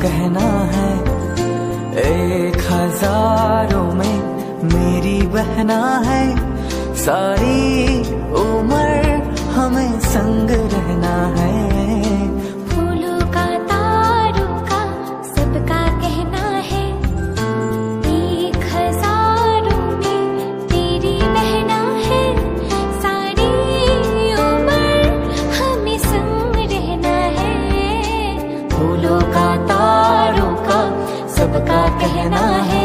कहना है, एक हजारों में मेरी बहना है। सारी उम्र हमें संग रहना है। फूलों का तारों का सबका कहना है, एक हजारों में तेरी बहना है। सारी उम्र हमें संग रहना है। फूलों का तारों का सबका कहना है,